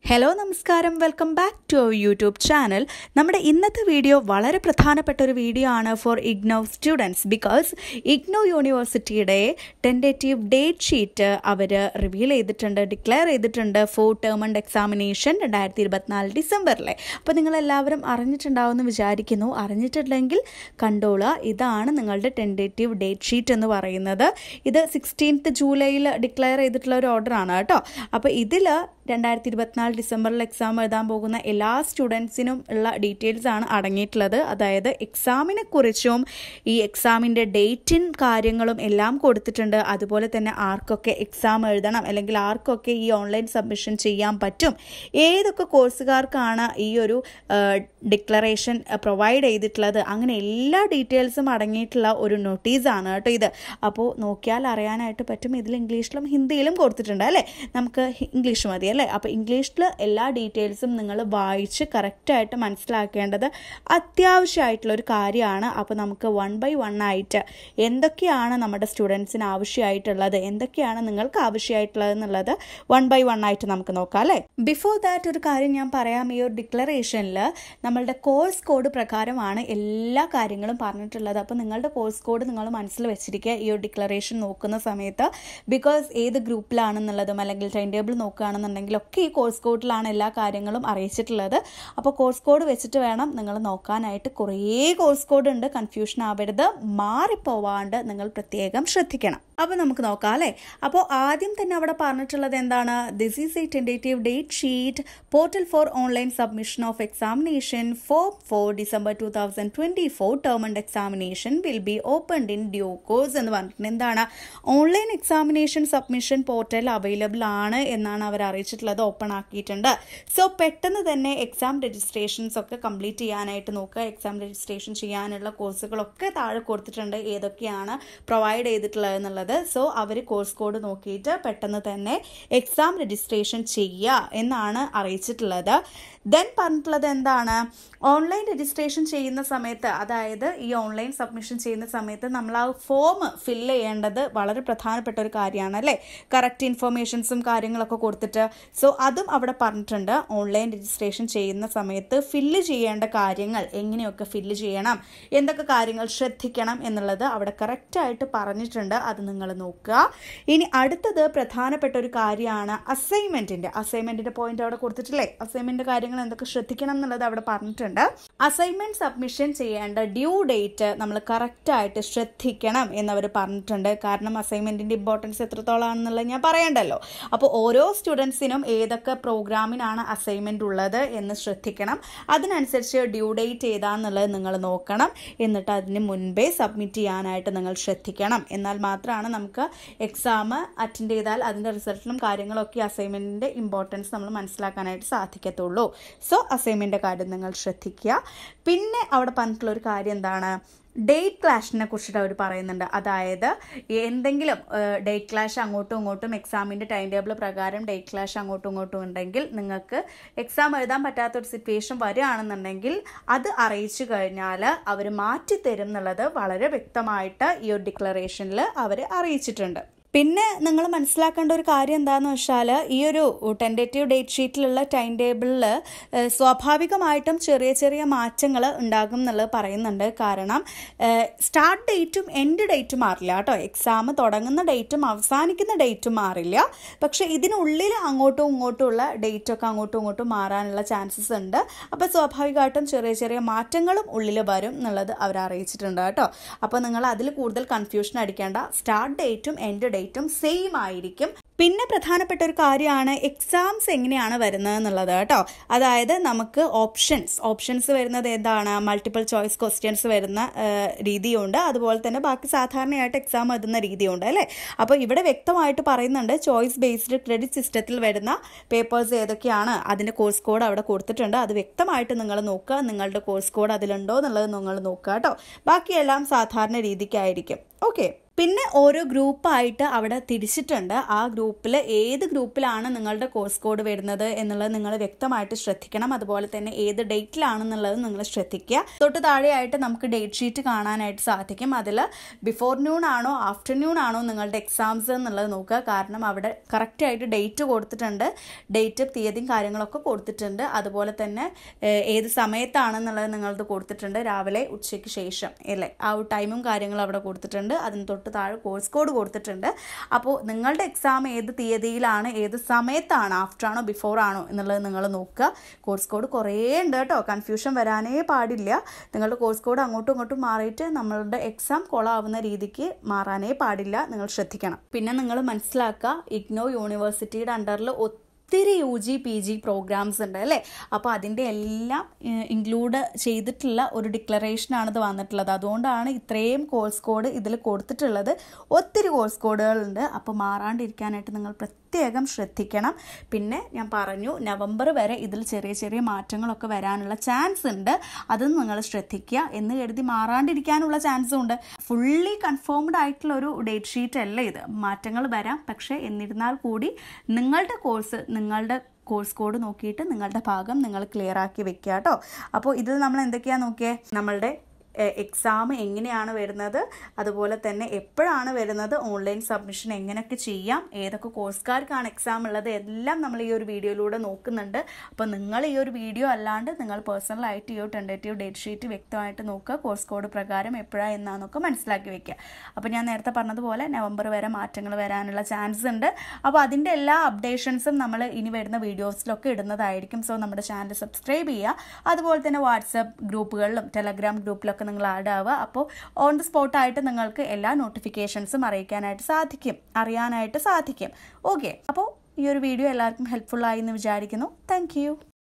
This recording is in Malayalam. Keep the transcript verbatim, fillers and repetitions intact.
ഹലോ നമസ്കാരം welcome back to our YouTube channel. നമ്മുടെ ഇന്നത്തെ വീഡിയോ വളരെ പ്രധാനപ്പെട്ട ഒരു വീഡിയോ ആണ് for IGNOU students. Because IGNOU യൂണിവേഴ്സിറ്റിയുടെ ടെൻറ്റേറ്റീവ് ഡേറ്റ് ഷീറ്റ് അവർ റിവീൽ ചെയ്തിട്ടുണ്ട്, ഡിക്ലെയർ ചെയ്തിട്ടുണ്ട് ഫോർ ടേം ആൻഡ് എക്സാമിനേഷൻ രണ്ടായിരത്തി ഇരുപത്തിനാല് ഡിസംബറിലെ. അപ്പോൾ നിങ്ങളെല്ലാവരും അറിഞ്ഞിട്ടുണ്ടാവുമെന്ന് വിചാരിക്കുന്നു. അറിഞ്ഞിട്ടില്ലെങ്കിൽ കണ്ടോളുക. ഇതാണ് നിങ്ങളുടെ ടെൻറ്റേറ്റീവ് ഡേറ്റ് ഷീറ്റ് എന്ന് പറയുന്നത്. ഇത് സിക്സ്റ്റീൻത്ത് ജൂലൈയിൽ ഡിക്ലെയർ ചെയ്തിട്ടുള്ള ഒരു ഓർഡറാണ് കേട്ടോ. അപ്പോൾ ഇതിൽ രണ്ടായിരത്തി ഇരുപത്തിനാല് ഡിസംബറിൽ എക്സാം എഴുതാൻ പോകുന്ന എല്ലാ സ്റ്റുഡൻസിനും ഉള്ള ഡീറ്റെയിൽസ് ആണ് അടങ്ങിയിട്ടുള്ളത്. അതായത് എക്സാമിനെ കുറിച്ചും ഈ എക്സാമിൻ്റെ ഡേറ്റും കാര്യങ്ങളും എല്ലാം കൊടുത്തിട്ടുണ്ട്. അതുപോലെ തന്നെ ആർക്കൊക്കെ എക്സാം എഴുതണം അല്ലെങ്കിൽ ആർക്കൊക്കെ ഈ ഓൺലൈൻ സബ്മിഷൻ ചെയ്യാൻ പറ്റും, ഏതൊക്കെ കോഴ്സുകാർക്കാണ് ഈ ഒരു ഡിക്ലറേഷൻ പ്രൊവൈഡ് ചെയ്തിട്ടുള്ളത്, അങ്ങനെ എല്ലാ ഡീറ്റെയിൽസും അടങ്ങിയിട്ടുള്ള ഒരു നോട്ടീസാണ് കേട്ടോ ഇത്. അപ്പോൾ നോക്കിയാൽ അറിയാനായിട്ട് പറ്റും. ഇതിൽ ഇംഗ്ലീഷിലും ഹിന്ദിയിലും കൊടുത്തിട്ടുണ്ട് അല്ലേ. നമുക്ക് ഇംഗ്ലീഷ് മതി അല്ലേ. അപ്പോൾ ഇംഗ്ലീഷിൽ എല്ലാ ഡീറ്റെയിൽസും നിങ്ങൾ വായിച്ച് കറക്റ്റായിട്ട് മനസ്സിലാക്കേണ്ടത് അത്യാവശ്യമായിട്ടുള്ളൊരു കാര്യമാണ്. അപ്പോൾ നമുക്ക് വൺ ബൈ വൺ ആയിട്ട് എന്തൊക്കെയാണ് നമ്മുടെ സ്റ്റുഡൻസിന് ആവശ്യമായിട്ടുള്ളത്, എന്തൊക്കെയാണ് നിങ്ങൾക്ക് ആവശ്യമായിട്ടുള്ളത് എന്നുള്ളത് വൺ ബൈ വൺ ആയിട്ട് നമുക്ക് നോക്കാം അല്ലേ. ബിഫോർ ദാറ്റ് ഒരു കാര്യം ഞാൻ പറയാം. ഈ ഒരു ഡിക്ലറേഷനിൽ നമ്മളുടെ കോഴ്സ് കോഡ് പ്രകാരമാണ് എല്ലാ കാര്യങ്ങളും പറഞ്ഞിട്ടുള്ളത്. അപ്പോൾ നിങ്ങളുടെ കോഴ്സ് കോഡ് നിങ്ങൾ മനസ്സിൽ വെച്ചിരിക്കുക ഈ ഒരു ഡിക്ലറേഷൻ നോക്കുന്ന സമയത്ത്. ബിക്കോസ് ഏത് ഗ്രൂപ്പിലാണെന്നുള്ളതും അല്ലെങ്കിൽ ടൈം ടേബിൾ നോക്കുകയാണെന്നുണ്ടെങ്കിൽ ഒക്കെ ഈ കോഴ്സ് കോഡിലാണ് എല്ലാ കാര്യങ്ങളും അറിയിച്ചിട്ടുള്ളത്. അപ്പോൾ കോഴ്സ് കോഡ് വെച്ചിട്ട് വേണം നിങ്ങൾ നോക്കാനായിട്ട്. കുറേ കോഴ്സ് കോഡ് ഉണ്ട്, കൺഫ്യൂഷൻ ആവരുത്, മാറിപ്പോവാണ്ട് നിങ്ങൾ പ്രത്യേകം ശ്രദ്ധിക്കണം. അപ്പോൾ നമുക്ക് നോക്കാം അല്ലേ. അപ്പോൾ ആദ്യം തന്നെ അവിടെ പറഞ്ഞിട്ടുള്ളത് എന്താണ്? This is a tentative date sheet portal for online submission of examination for for December two thousand twenty four term end examination will be opened in due course എന്ന് പറഞ്ഞിട്ടുണ്ട്. എന്താണ്? Online examination submission portal available ആണ് എന്നാണ് അവർ അറിയിച്ചിട്ടുള്ളത്. ഓപ്പൺ ആക്കിയിട്ടുണ്ട്. സോ പെട്ടെന്ന് തന്നെ എക്സാം രജിസ്ട്രേഷൻസ് ഒക്കെ കംപ്ലീറ്റ് ചെയ്യാനായിട്ട് നോക്കുക. എക്സാം രജിസ്ട്രേഷൻ ചെയ്യാനുള്ള കോഴ്സുകളൊക്കെ താഴെ കൊടുത്തിട്ടുണ്ട്, ഏതൊക്കെയാണ് പ്രൊവൈഡ് ചെയ്തിട്ടുള്ളത് എന്നുള്ളത്. സോ അവർ കോഴ്സ് കോഡ് നോക്കിയിട്ട് പെട്ടെന്ന് തന്നെ എക്സാം രജിസ്ട്രേഷൻ ചെയ്യുക എന്നാണ് അറിയിച്ചിട്ടുള്ളത്. ദെൻ പറഞ്ഞിട്ടുള്ളത് എന്താണ്? ഓൺലൈൻ രജിസ്ട്രേഷൻ ചെയ്യുന്ന സമയത്ത്, അതായത് ഈ ഓൺലൈൻ സബ്മിഷൻ ചെയ്യുന്ന സമയത്ത് നമ്മൾ ആ ഫോം ഫില്ല് ചെയ്യേണ്ടത് വളരെ പ്രധാനപ്പെട്ട ഒരു കാര്യമാണ് അല്ലേ. കറക്റ്റ് ഇൻഫർമേഷൻസും കാര്യങ്ങളൊക്കെ കൊടുത്തിട്ട്. സോ അതും അവിടെ പറഞ്ഞിട്ടുണ്ട്. ഓൺലൈൻ രജിസ്ട്രേഷൻ ചെയ്യുന്ന സമയത്ത് ഫില്ല് ചെയ്യേണ്ട കാര്യങ്ങൾ, എങ്ങനെയൊക്കെ ഫില്ല് ചെയ്യണം, എന്തൊക്കെ കാര്യങ്ങൾ ശ്രദ്ധിക്കണം എന്നുള്ളത് അവിടെ കറക്റ്റായിട്ട് പറഞ്ഞിട്ടുണ്ട്. അത് നിങ്ങൾ നോക്കുക. ഇനി അടുത്തത് പ്രധാനപ്പെട്ട ഒരു കാര്യമാണ് അസൈൻമെൻറ്റിൻ്റെ. അസൈൻമെൻറ്റിൻ്റെ പോയിന്റ് അവിടെ കൊടുത്തിട്ടില്ലേ. അസൈൻമെൻറ്റ് കാര്യങ്ങൾ എന്തൊക്കെ ശ്രദ്ധിക്കണം എന്നുള്ളത് അവിടെ പറഞ്ഞിട്ടുണ്ട്. അസൈൻമെൻറ്റ് സബ്മിഷൻ ചെയ്യേണ്ട ഡ്യൂ ഡേറ്റ് നമ്മൾ കറക്റ്റായിട്ട് ശ്രദ്ധിക്കണം എന്നവർ പറഞ്ഞിട്ടുണ്ട്. കാരണം അസൈൻമെൻറ്റിൻ്റെ ഇമ്പോർട്ടൻസ് എത്രത്തോളമാണെന്നുള്ളത് ഞാൻ പറയണ്ടല്ലോ. അപ്പോൾ ഓരോ സ്റ്റുഡൻസിനും ഏതൊക്കെ പ്രോഗ്രാമിനാണ് അസൈൻമെൻറ്റ് ഉള്ളത് എന്ന് ശ്രദ്ധിക്കണം. അതിനനുസരിച്ച് ഡ്യൂ ഡേറ്റ് ഏതാണെന്നുള്ളത് നിങ്ങൾ നോക്കണം. എന്നിട്ട് അതിന് മുൻപേ സബ്മിറ്റ് ചെയ്യാനായിട്ട് നിങ്ങൾ ശ്രദ്ധിക്കണം. എന്നാൽ മാത്രമാണ് നമുക്ക് എക്സാം അറ്റൻഡ് ചെയ്താൽ അതിൻ്റെ റിസൾട്ടിലും കാര്യങ്ങളൊക്കെ അസൈൻമെൻറ്റിൻ്റെ ഇമ്പോർട്ടൻസ് നമ്മൾ മനസ്സിലാക്കാനായിട്ട് സാധിക്കത്തുള്ളൂ. സോ അസൈൻമെൻറ്റിൻ്റെ കാര്യം നിങ്ങൾ ശ്രദ്ധിക്കുക. പിന്നെ അവിടെ പറഞ്ഞിട്ടുള്ള ഒരു കാര്യം എന്താണ്? ഡേറ്റ് ക്ലാഷിനെ കുറിച്ചിട്ട് അവർ പറയുന്നുണ്ട്. അതായത് എന്തെങ്കിലും ഡേറ്റ് ക്ലാഷ് അങ്ങോട്ടും ഇങ്ങോട്ടും എക്സാമിൻ്റെ ടൈം ടേബിൾ പ്രകാരം ഡേറ്റ് ക്ലാഷ് അങ്ങോട്ടും ഇങ്ങോട്ടും ഉണ്ടെങ്കിൽ നിങ്ങൾക്ക് എക്സാം എഴുതാൻ പറ്റാത്തൊരു സിറ്റുവേഷൻ വരികയാണെന്നുണ്ടെങ്കിൽ അത് അറിയിച്ചു കഴിഞ്ഞാൽ അവർ മാറ്റിത്തരും എന്നുള്ളത് വളരെ വ്യക്തമായിട്ട് ഈ ഒരു ഡിക്ലറേഷനിൽ അവർ അറിയിച്ചിട്ടുണ്ട്. പിന്നെ നിങ്ങൾ മനസ്സിലാക്കേണ്ട ഒരു കാര്യം എന്താണെന്ന് വെച്ചാൽ ഈ ഒരു ടെൻറ്റേറ്റീവ് ഡേറ്റ് ഷീറ്റിലുള്ള ടൈം ടേബിളിൽ സ്വാഭാവികമായിട്ടും ചെറിയ ചെറിയ മാറ്റങ്ങൾ ഉണ്ടാകും എന്നുള്ളത് പറയുന്നുണ്ട്. കാരണം സ്റ്റാർട്ട് ഡേറ്റും എൻഡ് ഡേറ്റും മാറില്ല കേട്ടോ. എക്സാം തുടങ്ങുന്ന ഡേറ്റും അവസാനിക്കുന്ന ഡേറ്റും മാറില്ല. പക്ഷേ ഇതിനുള്ളിൽ അങ്ങോട്ടും ഇങ്ങോട്ടുമുള്ള ഡേറ്റൊക്കെ അങ്ങോട്ടും ഇങ്ങോട്ടും മാറാനുള്ള ചാൻസസ് ഉണ്ട്. അപ്പോൾ സ്വാഭാവികമായിട്ടും ചെറിയ ചെറിയ മാറ്റങ്ങളും ഉള്ളിൽ വരും എന്നുള്ളത് അവർ അറിയിച്ചിട്ടുണ്ട് കേട്ടോ. അപ്പോൾ നിങ്ങൾ അതിൽ കൂടുതൽ കൺഫ്യൂഷൻ അടിക്കേണ്ട. സ്റ്റാർട്ട് ഡേറ്റും എൻഡ് ഡേറ്റും സെയിം ആയിരിക്കും. പിന്നെ പ്രധാനപ്പെട്ട ഒരു കാര്യമാണ് എക്സാംസ് എങ്ങനെയാണ് വരുന്നത് എന്നുള്ളത് കേട്ടോ. അതായത് നമുക്ക് ഓപ്ഷൻസ് ഓപ്ഷൻസ് വരുന്നത് എന്താണ്? മൾട്ടിപ്പിൾ ചോയ്സ് ക്വസ്റ്റ്യൻസ് വരുന്ന രീതിയുണ്ട്. അതുപോലെ തന്നെ ബാക്കി സാധാരണയായിട്ട് എക്സാം എഴുതുന്ന രീതിയുണ്ട് അല്ലേ. അപ്പോൾ ഇവിടെ വ്യക്തമായിട്ട് പറയുന്നുണ്ട് ചോയ്സ് ബേസ്ഡ് ക്രെഡിറ്റ് സിസ്റ്റത്തിൽ വരുന്ന പേപ്പേഴ്സ് ഏതൊക്കെയാണ്, അതിൻ്റെ കോഴ്സ് കോഡ് അവിടെ കൊടുത്തിട്ടുണ്ട്. അത് വ്യക്തമായിട്ട് നിങ്ങൾ നോക്കുക. നിങ്ങളുടെ കോഴ്സ് കോഡ് അതിലുണ്ടോ എന്നുള്ളത് നിങ്ങൾ നോക്കുക കേട്ടോ. ബാക്കിയെല്ലാം സാധാരണ രീതിക്കായിരിക്കും. ഓക്കെ. പിന്നെ ഓരോ ഗ്രൂപ്പായിട്ട് അവിടെ തിരിച്ചിട്ടുണ്ട്. ആ ഗ്രൂപ്പിൽ ഏത് ഗ്രൂപ്പിലാണ് നിങ്ങളുടെ കോഴ്സ് കോഡ് വരുന്നത് എന്നുള്ളത് നിങ്ങൾ വ്യക്തമായിട്ട് ശ്രദ്ധിക്കണം. അതുപോലെ തന്നെ ഏത് ഡേറ്റിലാണെന്നുള്ളത് നിങ്ങൾ ശ്രദ്ധിക്കുക. തൊട്ട് താഴെയായിട്ട് നമുക്ക് ഡേറ്റ് ഷീറ്റ് കാണാനായിട്ട് സാധിക്കും. അതിൽ ബിഫോർ നൂൺ ആണോ ആഫ്റ്റർനൂൺ ആണോ നിങ്ങളുടെ എക്സാംസ് എന്നുള്ളത് നോക്കുക. കാരണം അവിടെ കറക്റ്റായിട്ട് ഡേറ്റ് കൊടുത്തിട്ടുണ്ട്, ഡേറ്റ് തീയതിയും കാര്യങ്ങളൊക്കെ കൊടുത്തിട്ടുണ്ട്. അതുപോലെ തന്നെ ഏത് സമയത്താണെന്നുള്ളത് നിങ്ങളത് കൊടുത്തിട്ടുണ്ട്, രാവിലെ ഉച്ചയ്ക്ക് ശേഷം അല്ലേ, ആ ഒരു ടൈമും കാര്യങ്ങളും അവിടെ കൊടുത്തിട്ടുണ്ട്. അതിന് തൊട്ട് താഴെ കോഴ്സ് കോഡ് കൊടുത്തിട്ടുണ്ട്. അപ്പോൾ നിങ്ങളുടെ എക്സാം ഏത് തീയതിയിലാണ്, ഏത് സമയത്താണ്, ആഫ്റ്റർ ആണോ ബിഫോർ ആണോ എന്നുള്ളത് നിങ്ങൾ നോക്കുക. കോഴ്സ് കോഡ് കുറേ ഉണ്ട് കേട്ടോ, കൺഫ്യൂഷൻ വരാനേ പാടില്ല. നിങ്ങളുടെ കോഴ്സ് കോഡ് അങ്ങോട്ടും ഇങ്ങോട്ടും മാറിയിട്ട് നമ്മളുടെ എക്സാം കൊളാവുന്ന രീതിക്ക് മാറാനേ പാടില്ല, നിങ്ങൾ ശ്രദ്ധിക്കണം. പിന്നെ നിങ്ങൾ മനസ്സിലാക്കുക, ഇഗ്നോ യൂണിവേഴ്സിറ്റിയുടെ അണ്ടറിൽ ഒത്തിരി U G P G programs ഉണ്ട് അല്ലേ. അപ്പോൾ അതിൻ്റെ എല്ലാം ഇൻക്ലൂഡ് ചെയ്തിട്ടുള്ള ഒരു ഡിക്ലറേഷനാണിത് വന്നിട്ടുള്ളത്. അതുകൊണ്ടാണ് ഇത്രയും കോഴ്സ് കോഡ് ഇതിൽ കൊടുത്തിട്ടുള്ളത്. ഒത്തിരി കോഴ്സ് കോഡുകളുണ്ട്. അപ്പോൾ മാറാണ്ടിരിക്കാനായിട്ട് നിങ്ങൾ പ്രത്യേകം ശ്രദ്ധിക്കണം. പിന്നെ ഞാൻ പറഞ്ഞു, നവംബർ വരെ ഇതിൽ ചെറിയ ചെറിയ മാറ്റങ്ങളൊക്കെ വരാനുള്ള ചാൻസ് ഉണ്ട്. അതും നിങ്ങൾ ശ്രദ്ധിക്കുക. എന്ന് കരുതി മാറാണ്ടിരിക്കാനുള്ള ചാൻസും ഉണ്ട്. ഫുള്ളി കൺഫേംഡ് ആയിട്ടുള്ള ഒരു ഡേറ്റ് ഷീറ്റ് അല്ല ഇത്. മാറ്റങ്ങൾ വരാം. പക്ഷേ എന്നിരുന്നാൽ കൂടി നിങ്ങളുടെ കോഴ്സ്, നിങ്ങളുടെ കോഴ്സ് കോഡ് നോക്കിയിട്ട് നിങ്ങളുടെ ഭാഗം നിങ്ങൾ ക്ലിയർ ആക്കി വെക്കുക കേട്ടോ. അപ്പോൾ ഇതിൽ നമ്മൾ എന്തൊക്കെയാണ് നോക്കിയേ, നമ്മളുടെ എക്സാം എങ്ങനെയാണ് വരുന്നത്, അതുപോലെ തന്നെ എപ്പോഴാണ് വരുന്നത്, ഓൺലൈൻ സബ്മിഷൻ എങ്ങനെയൊക്കെ ചെയ്യാം, ഏതൊക്കെ കോഴ്സുകാർക്കാണ് എക്സാം ഉള്ളത്, എല്ലാം നമ്മൾ ഈ ഒരു വീഡിയോയിലൂടെ നോക്കുന്നുണ്ട്. അപ്പോൾ നിങ്ങൾ ഈ ഒരു വീഡിയോ അല്ലാണ്ട് നിങ്ങൾ പേഴ്സണലായിട്ട് ഈ ഒരു ടെൻഡേറ്റീവ് ഡേറ്റ് ഷീറ്റ് വ്യക്തമായിട്ട് നോക്കുക. കോഴ്സ് കോഡ് പ്രകാരം എപ്പോഴാണ് എന്നാന്നൊക്കെ മനസ്സിലാക്കി വെക്കുക. അപ്പോൾ ഞാൻ നേരത്തെ പറഞ്ഞതുപോലെ നവംബർ വരെ മാറ്റങ്ങൾ വരാനുള്ള ചാൻസ് ഉണ്ട്. അപ്പോൾ അതിൻ്റെ എല്ലാ അപ്ഡേഷൻസും നമ്മൾ ഇനി വരുന്ന വീഡിയോസിലൊക്കെ ഇടുന്നതായിരിക്കും. സോ നമ്മുടെ ചാനൽ സബ്സ്ക്രൈബ് ചെയ്യുക. അതുപോലെ തന്നെ വാട്സപ്പ് ഗ്രൂപ്പുകളിലും ടെലഗ്രാം ഗ്രൂപ്പിലൊക്കെ നിങ്ങൾ ആഡ് ആവുക. അപ്പോൾ ഓൺ ദി സ്പോട്ടായിട്ട് നിങ്ങൾക്ക് എല്ലാ നോട്ടിഫിക്കേഷൻസും അറിയിക്കാനായിട്ട് സാധിക്കും, അറിയാനായിട്ട് സാധിക്കും. ഓക്കെ, അപ്പോൾ ഈ ഒരു വീഡിയോ എല്ലാവർക്കും ഹെൽപ്ഫുൾ ആയി എന്ന് വിചാരിക്കുന്നു. താങ്ക്